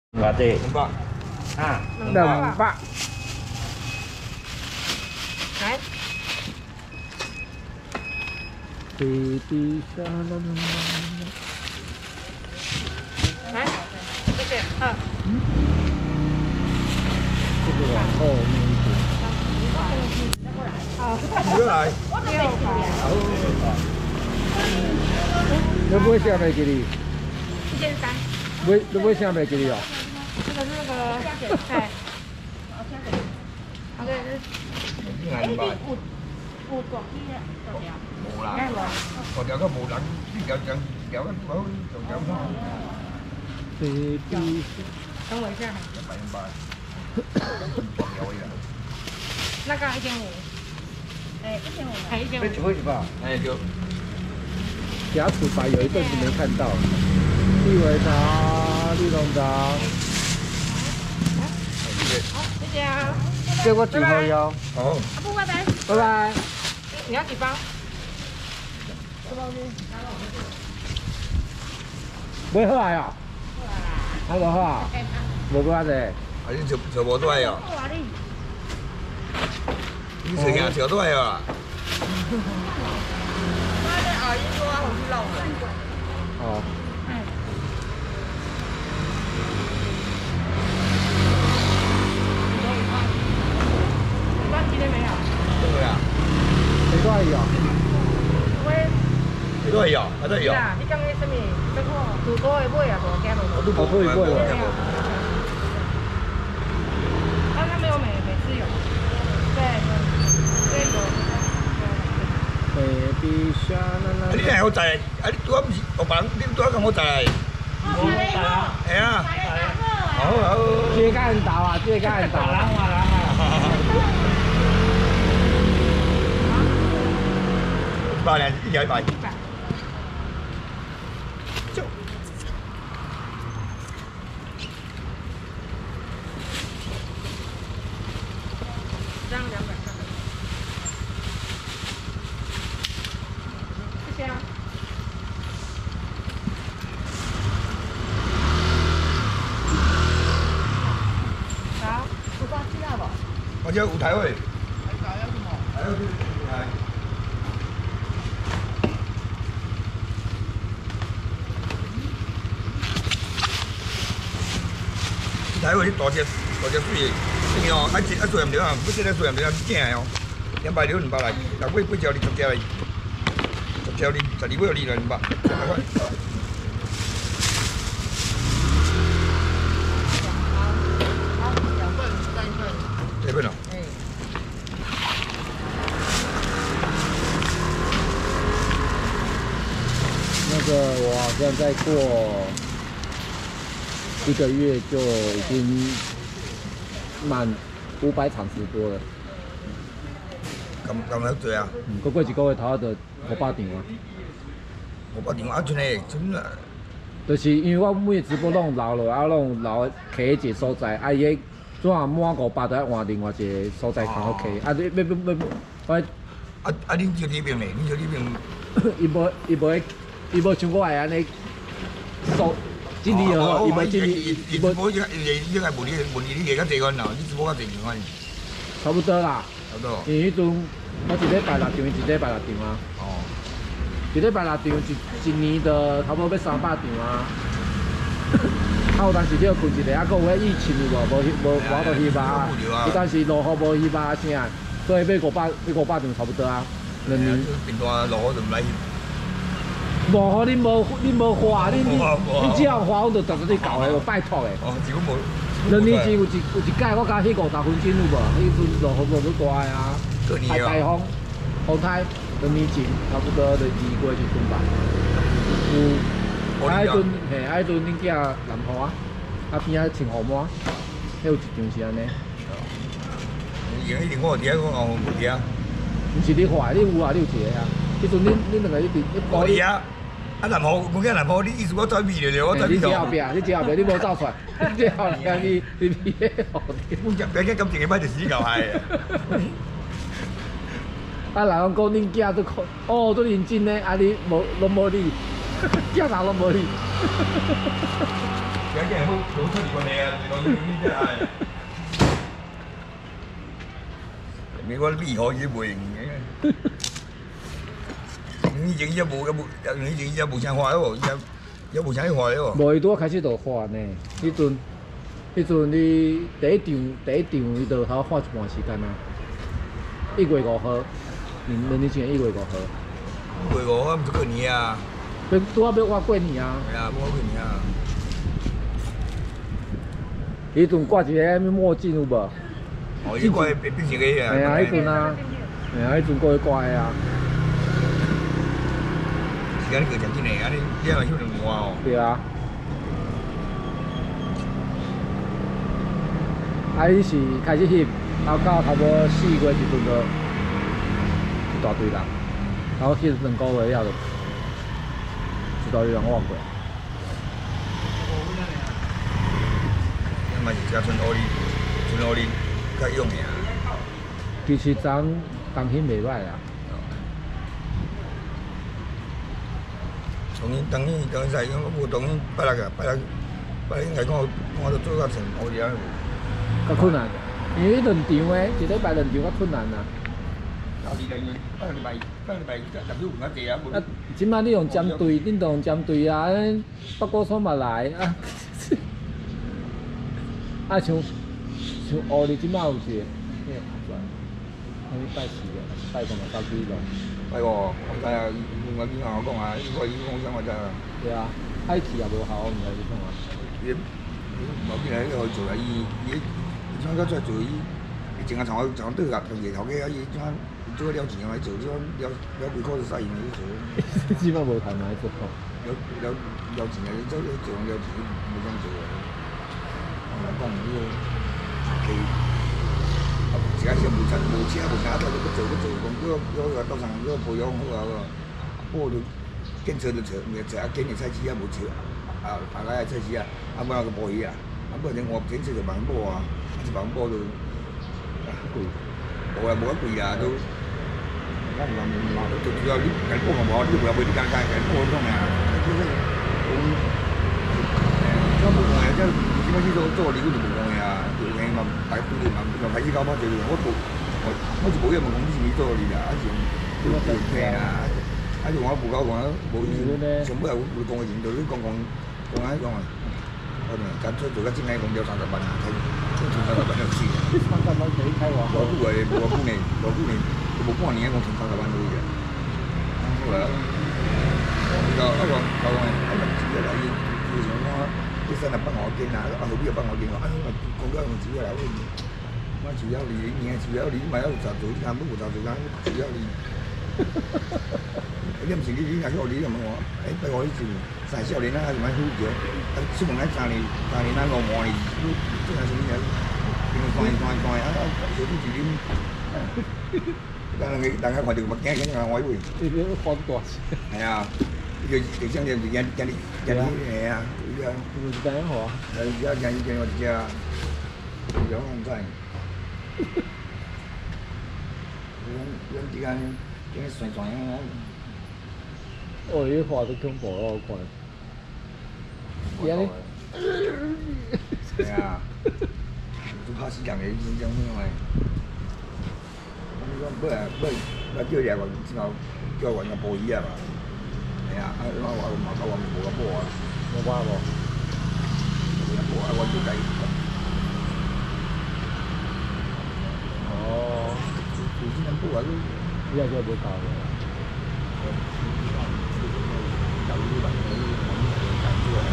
偌济？ 两百。 啊 200。来。 地底下来，谢谢。 这个往后面一点。 过来。 你买啥袂记哩 1300。 你买啥袂记哩哦？ 这个是那个，哎。好的。 2百。 有大机的，大条。 无啦。大条个无人，呢条条条个好，条条。 地底等我一下。 200。条的。 那个1500。哎，1500。还1500。 一会吧？ 哎，就。 甲土白有一阵子没看到，地尾茶、绿龙茶。 好，谢谢啊。 给我9号腰。 好。 不拜拜。 拜拜。 你要几包？ 买好来哦。还无好啊？无几啊个。 啊，你找无倒来哦？你找囝找倒来哦？ 哦。 今天没有。 对啊。 几多有？ 几多有？还在有？ 你讲的什么？这个土多的买啊，无加无。 我都不会买了。 他没有每次有。对，这个。 地底下啦啦。 你哪好在？啊，你拄啊不是别人，你拄啊咁好在？哎呀。好好。 这个很大啊，这个很大。 100一条100。就。 这样200块。谢谢啊。好，有挂机了不？ 我这有台位。还有台位你大只水的，这个哦，做唔着啊，不这个做唔着啊，正的哦，200了200来，但尾条你10条来，10条你12尾你来200，200块。2份哦。 那个我好像再过1个月就已经满500场直播了。 咁做啊？ 过1个月头就500场啊。 500场啊，真啊。 就是因为我每个直播拢留落，啊，拢留开一个所在，啊，伊个怎啊满500，就要换另外一个所在通好开。啊，你要，我。 啊，恁招这边嘞？恁招这边？ 伊无像我会安尼做尽力好，伊无尽力， 伊无应该问你下较济款咯，你直播较济款。 差不多啦。 差不多。 因为迄阵我一礼拜6场，一礼拜6场啊。 哦。 一礼拜6场，一年就差不多要300场啊。啊，有当时你要困一下，啊，搁有迄疫情有无？无我就翕啊。有当时落雨无翕啊啥，所以要500场差不多啊。2年。 变大落雨就唔来翕。 无恁无花，恁只要花，我就逐日搞的，我拜托的。 哦，是我无。 2年前有一届，我甲迄50分钟有无？迄阵落雨落大个啊，台风，风台2年前差不多就2月时阵吧。有，迄阵嘿，迄阵恁囝南坡啊，啊边仔穿雨满，迄有一场是安尼。 一定我伫遐我有伫遐。 毋是你坏，你有啊，你有一个啊。迄阵恁两个一直我伫遐。 啊，南坡，我讲南坡，你意思我走秘了，我走秘你后壁，你无走出来，你后壁你迄后边。 我讲别个感情个摆就死狗害。 啊，人讲恁囝都看，哦，都认真呢，啊你无拢无理，囝人拢无理。 而家好出嚟個你啊，你講呢啲係。你講啲可以會嘅。以前一部槍花咯，有部槍花咯。 無伊拄開始就花呢，迄陣你第一場伊就好花一段時間啊。1月5號，2年前1月5號。 1月5號唔是過年啊？ 拄仔要我過年啊。 係啊，我過年啊。 迄陣掛一個墨鏡有無？ 哦，伊掛變成個啊。 係啊，迄陣啊，係啊，迄陣過去掛的啊。 時間你過真緊嚟啊！你係咪翕兩換哦？ 對啊。啊，伊是開始翕，然後到差不多4月時陣就一大堆人，然後翕2個月了就一大堆人我過。 嘛是食春烏哩，較用嘅啊。 其實昨當天袂歹啊。 當天使，我當天拜六應該講我都做到成烏哩啊。 較困難，因為2場誒，一禮拜2場較困難啊。啊，即擺你用針對，恁用針對啊，北高山嘛來啊。啊，像烏哩即擺有一個，拜4個，拜5嘛到幾咯？ 拜5，我知啊，我見我講啊，應該講聲我知啊。 對啊，海氣也無效，我唔知你講啊。 伊冇邊個去做啊？伊怎個出來做？伊淨係從對個同業頭家，伊怎做了錢來做，了幾塊就使用嚟做。 基本無談來做。 了錢嚟做，了錢冇咁做啊。我講呢個佢。自家先無錢，都不做，講到上保養好啊，保就檢測就測，檢驗採試啊無測，大家採試啊，本來個保險啊，本來我檢測就萬保啊，1萬保就貴，無啊貴啊都，我唔話最主要你緊保個保，你唔係為啲緊保咁啊，咁無講嘅，即係點解呢個做你嗰度無講嘅啊？嘛，大半年嘛，就係依家嘛，就我就冇嘢問講呢啲多啲啊，一種點平啊，一種我不搞講冇意思，全部係會講嘅程度，你講啊，我哋揀出做緊經理講有30萬啊，睇30萬有事，30萬幾睇喎，攞半年，冇半年，講30萬到嘅，好啦，一個自己嚟，要想講。啲新啊北我見啊，後邊又北我見話，講咗用主要嚟，我主要你嘢主要你咪喺度做啲間，不過做間主要你，你唔是你係我你又問我，不過呢條曬少年啦，係咪好嘅？出門喺3年啦，我望你都真係點樣？點講啊？做啲自己，大家我哋咪驚啊！我以為你放多錢？係啊。就像人哎呀，一樣，就是這樣好啊。人家我家，有人在。人之間，算啊。哦，呢畫都恐怖咯，我看。係啊，都怕死人嘅，呢種因為。不叫人話之後，叫人個保險啊嘛。係啊，我冇個波啊，冇關喎，冇個波啊，我要計。哦，以前波啊都，依家真係冇教嘅。有啲問題，講啲嘢，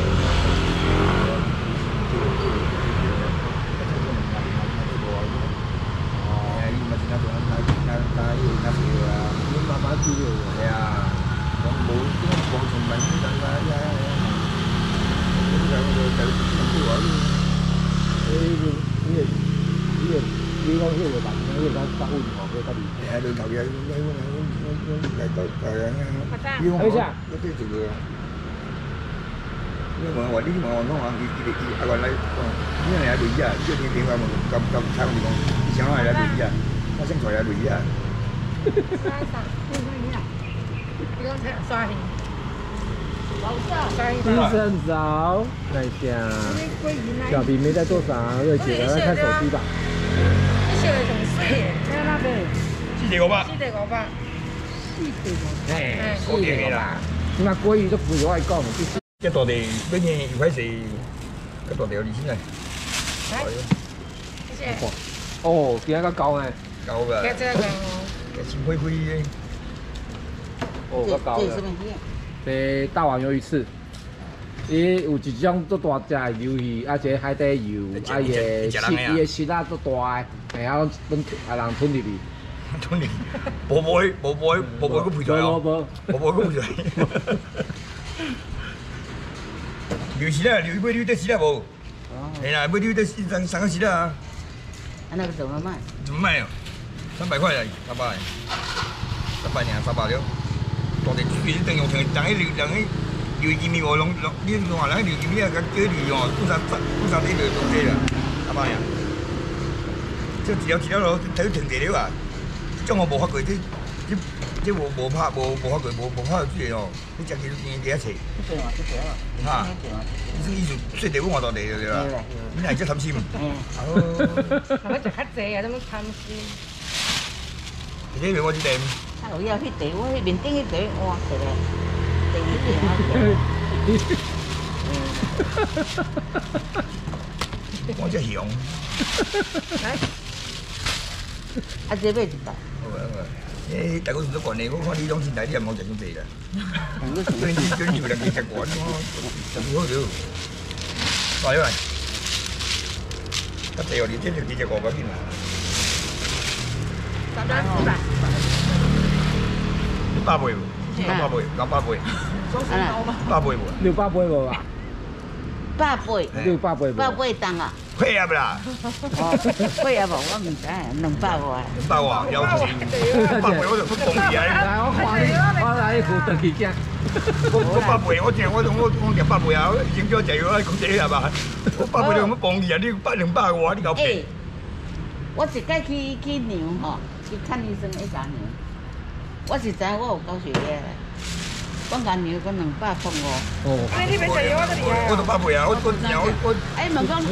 哦，依咪先要慢慢知道嘅。係啊。冇從民等啦，咁就咁話呢個呢個辦呢個打烏龍嘅得意。係對頭嘢，一啲做嘅。因為我話呢啲我講話，阿個嚟講，呢樣係對啊，呢個點解咁差咁講？以前我係對啊，我身材係對啊。 医生早，来下。小皮没在做啥，瑞姐在看手机吧。 这小的很水耶，在那边。 4.500。 4.500。 哎，固定的啦。 你妈鲑鱼都不爱讲， 这大地每年又开始，这大地有20斤嘞。 谢谢。 哦，今仔较高呢。 高个。 这个新开开的。 哦，较高了。这大碗鱿鱼翅，伊有一种足大只的鱿鱼，啊，这海底油，啊，伊的丝仔足大的，哎，啊，人吞入去。 吞入，无配，佮配出来哦。无佮配出来。鱿丝啦，鱿买鱿得丝啦无？哎啦，买鱿得三个丝啦。啊， 那个怎么卖？ 怎么卖哦？300块啦，300，300尔，300了。大地水你等用人鱿鱼面我你话人鱿鱼面啊，叫你哦，半山底就都得啦，300尔。这一条路睇停地了啊！种我无发过，这无拍过，无拍水哦。你食几多钱？ 对嘛，这了。 哈，你意思说地我换大地了对啦？你哪只贪心？ 哦。那要食较济啊，怎么贪心？ 你这边我这边。 啊，有要去地，我去面顶去地换起来， 我只熊。 来。 啊，这买一袋。 诶，大家做惯的，我看你种进来，你也冇食咁济啦。你做人哋食惯咯，就好咗。來嚟，一地我哋即係幾隻個嗰邊啊？800倍喎，900倍，800倍喎 ，600倍無啊 ？8倍 ，600倍 ，8倍重啊！ 配啊不啦？ 哦，配啊無，我唔知，200外。 200外，有8倍我就不講嘢來，我來負長期驚。 我8倍，我食8倍啊！以前叫我食藥，講這係嘛？我8倍你咁講嘢，你200外，你夠平？ 我一擺去牛吼，去看醫生一隻牛，我是知我有高血壓。我眼尿個200塊喎。 哦。你邊食藥啊？ 我都8倍啊！我。 哎，問講，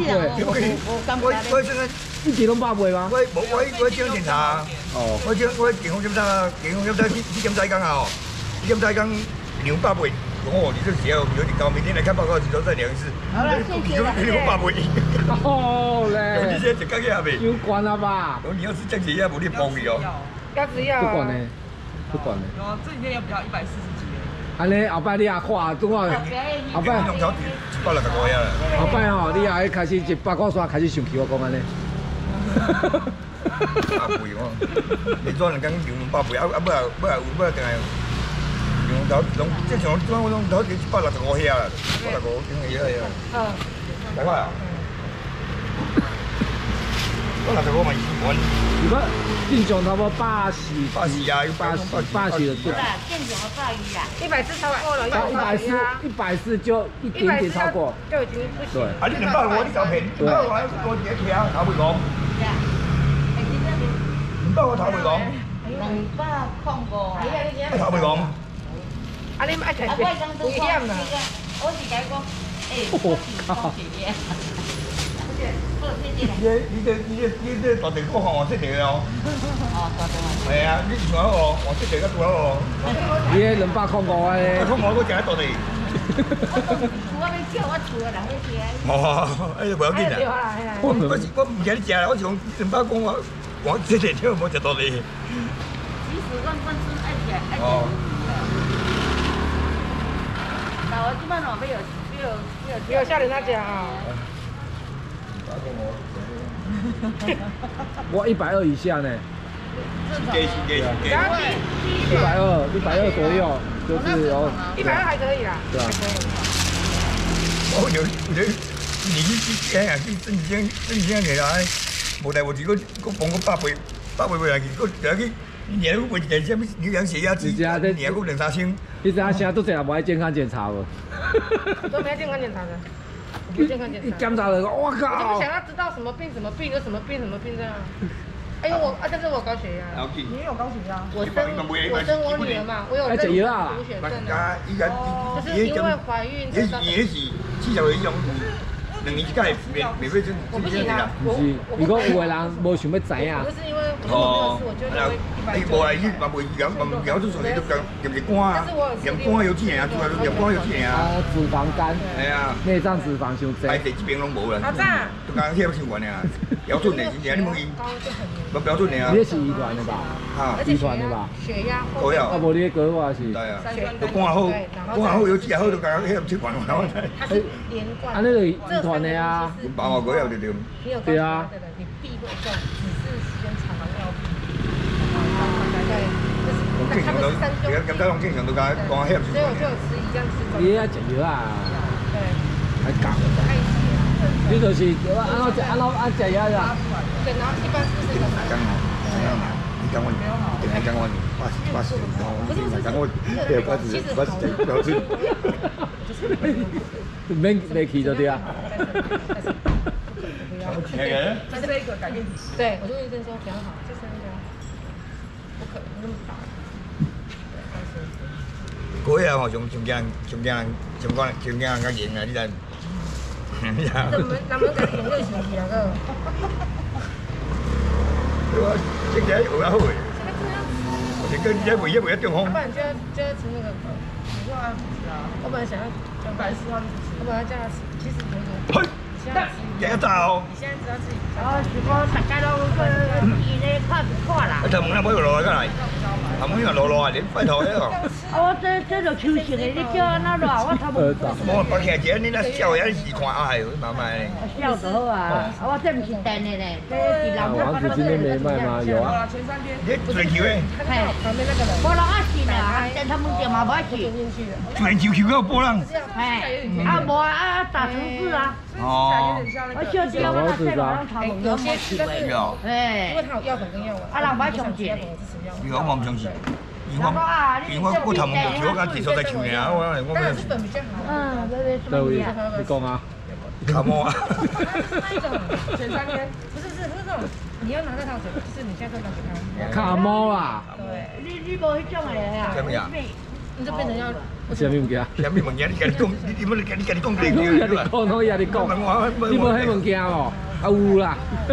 我一直攏8倍嗎？ 我健康檢查。哦。我健康檢查去檢查一工啊！檢查一工200倍。哦，你這血壓有點高，明天來看報告的時候再量一次。 好了，謝謝了。 你8倍。 哦嘞。 你現在一個月還沒？ 有關了吧？ 你要是降血壓，無你幫你哦。 要吃藥。 不管呢，不管呢。 有，这几天要不要140几？ 安尼后摆你也看，拄好后摆。 160多呀。 后摆吼，你也開始100塊刷開始生氣，我講安尼。 8倍喎，你做人講200倍，不定係用頭即係像我種頭165起啊，165點嘅嘢啊。大概啊，165咪2萬。 如果正常差不多80 啊，80 的对。 正常的80啦 ，140超過了 ，140就一點點超過， 就已經不行。 對，啊你200我你就平，200我自己企啊，頭會講。200我頭會講。200頭會講。 啊你愛睇危險啦。 我是講，我是高血壓。 你這大地嗰行黃色地嘅哦。 哦，大地黃。 係啊，你仲有一個黃色地嘅仲有一個。 你205嘅。 205嗰隻喺大地。 我要叫我厝嘅人要食。 哦，哎，唔要緊啊。我唔記得你食啦，我是講205我黃色地條冇食大地。 其實我本身愛食。哦。但我基本上沒有嚇人家講啊。 我120以下呢。120左右，就是哦。 120還可以啦。 對啊。 我你去哎呀，去正經嘅啦，無代無志，我幫我8倍回來去，我就去年都為件啥物你養血壓計，年都2、3千。 你知影現在都成日無愛健康檢查無？ 都沒健康檢查的。 一檢查了，我靠！ 我就不想要知道什麼病，有什麼病這樣。 哎呦但是我高血压。 你你有高血压？ 我生我女儿嘛，我有哎，食药啊。 乳血症就是因为怀孕。 也是40岁以上2年一届免费针。 我不行啊， 不是，如果有个人无想要知影。 就是因为我就会190。 无啊，伊嘛袂讲，嘛讲做错，你都讲验一肝啊，验肝有钱啊，主要验肝有钱啊。 脂肪肝。 系啊。 内脏脂肪伤多。 排第这边拢无啦。 好赞。 都讲血伤悬啊，标准的，真正你问伊。不标准的啊。 你是遗传的吧？ 哈。 遗传的吧？ 血压。 高呀。 啊，无你个我是。 对啊。都肝好，有钱好，都讲血吃悬了。 它是连贯。 啊，那个遗传的啊。 爸妈高呀，对对。 对啊。你避会重，只是时间长了要避。对。他们是3周。 咁拢正常都讲肝血。 所以我就有吃一样吃。 你要食药啊？ 对。 还讲。 爱血。 你就是安怎食药呀？ 对，然后一般是这个。 你讲我，你讲我，我是，讲我，对，我是标准。 没去就对啊。 这是一个改变体质。 对，我就医生说比较好，就是那个不可能那么大。 嗰日我仲驚人家贏啊！呢陣。 咱们改变热情是那个。 我这个有较好诶。我这个这唯一中风。 不然就要吃那个。 你说啊，不吃啊？ 我本来想要 140号就不吃。 我本来叫他吃，其实那个。 加早。 你现在知道自己。 是讲大家拢伊咧看啦。 头毛那要落来个来，头毛那落来，你拜托个哦。 我这就抽成的，你叫安那落，我差不多。 我白起来，你那笑也是看哎，慢慢嘞。 笑就好啊，我这不是电的嘞，这是人家王子今天没卖吗？有啊。 前3天。 你追求诶？ 嘿，旁边那个人。 波浪啊是啦，但他们店嘛不爱去。 追求个波浪。 哎，啊无啊打城市啊。 哦。 我小弟我那菜嘛，他们有些是哎， 因为它有药粉跟药丸。 啊，人不爱相信。 你我唔相信。因为我头毛就我讲至少在抽呢，我当然是粉比较好。 对位，你讲啊。 头毛啊。 前3天不是那种，你要拿在他嘴，就是你现在拿给他。 卡猫啦。 对，你无迄种的呀。 什么呀？ 你就变成要。 什么物件？ 什么物件？你家己讲，你要你家己讲对对。我家己讲，你无迄物件哦？啊有啦。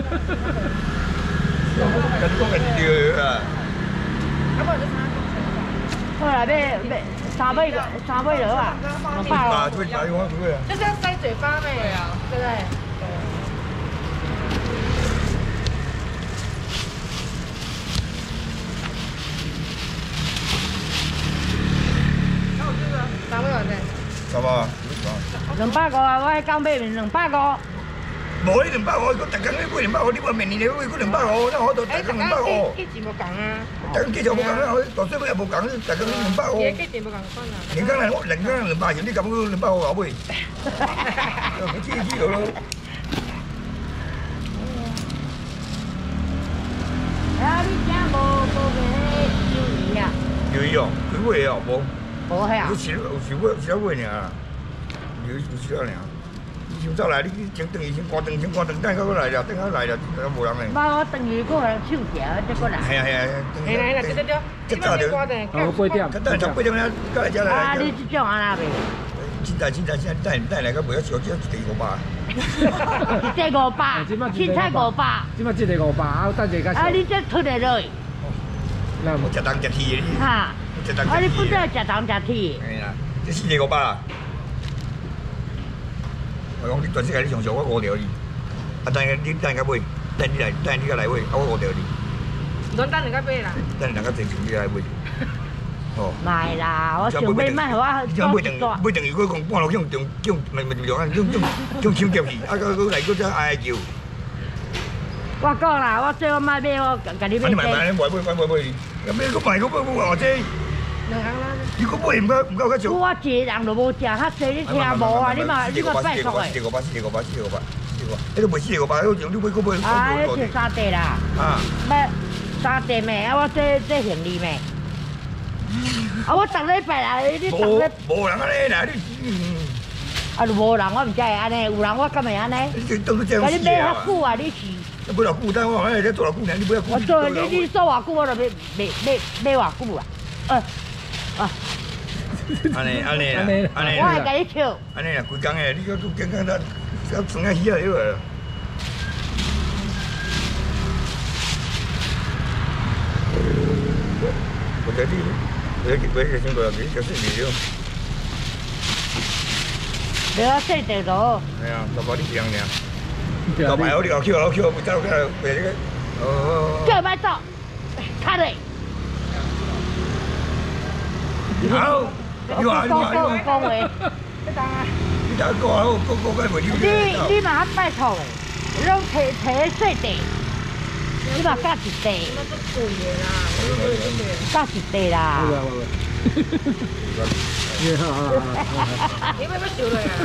家己讲家己对啊。 要不然就他。 后来要3倍多啊，200哦。 就是要塞嘴巴呗，对不对？3倍完的。 差不多。 250啊，我迄讲买250。 无你250，我逐工你买250，你话明年你买250，那我都逐工250。 一直无讲啊。 逐工计就无讲啊，大细尾也无讲，逐工250。 也计无讲算啦。 人工250，你敢讲250后尾？我记落咯。 啊，你惊无卖鱿鱼啊？ 鱿鱼哦，几尾哦，无。 无遐。 有少尾尔，有少尔。先走来，你先等伊先关灯，等到来了，等到来了，无人嘞。 我等于个人手条，再过来。 系啊。 对。 这早就 8点。 等从8点了，过来来。 啊，你这种安那袂？ 现在带来个袂晓少，只1.5包。 1.5包，凊彩500。 即摆1个500，啊，等者较少。 啊，你这吞得落去？ 那我食东食铁的。 哈。啊，你不知道食东食铁？ 系啦，这4.5包啦。我讲你全世界你上少，我5条你。啊，你等甲买，等你甲来买，啊我5条你。 侬等人家买啦。 等人家正常你来买。哦。 卖啦，我想买卖互我买等于我讲半路向抢劫去，啊个来个只哀叫。 我讲啦，我最后卖买我甲你买。 你买，买，买个卖个偌济。你个买唔够较少。我一个人都无食，较济你听无啊？你嘛拜托诶。 4.5包，迄个卖4.5包，你买个买。 啊，迄就3地啦。 啊。 要3地咩？啊，我这行李咩？啊，我逐礼拜来，你逐礼。 无人安尼啦，你。 啊，就无人我唔知会安尼，有人我敢会安尼？ 你当初这样甲你死啊买遐？久啊，你是？ 你买偌久，但我好像在做偌久呢，你买偌久。 我做你做偌久，我就买偌久啊？ 安尼安尼啦，安尼我会甲你笑。 安尼啦，规工诶，你个都健康得，要装啊鱼啊了了。我在你，我个先过来，你就是你了。 你要细地咯。 系啊，老婆你这样尔。老婆你老口老口，不走个别个。哦。 叫麦走，卡嘞。 好，你话。 讲话。 你当啊？ 你大个好，个袂了。 你嘛拜托诶，拢摕细地，你嘛加一地。 那都贵的啦，我都贵的。 加一地啦。 你要不收落啊？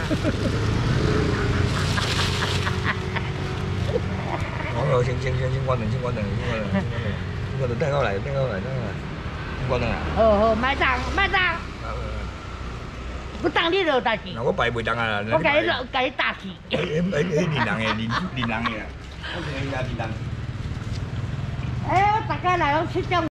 我先关灯，等我来，关灯啊！ 好，麦当。我当你落代志。 我摆袂当啊！ 我甲你打死。 邻人的，我是邻人。 哎，大家来拢吃种。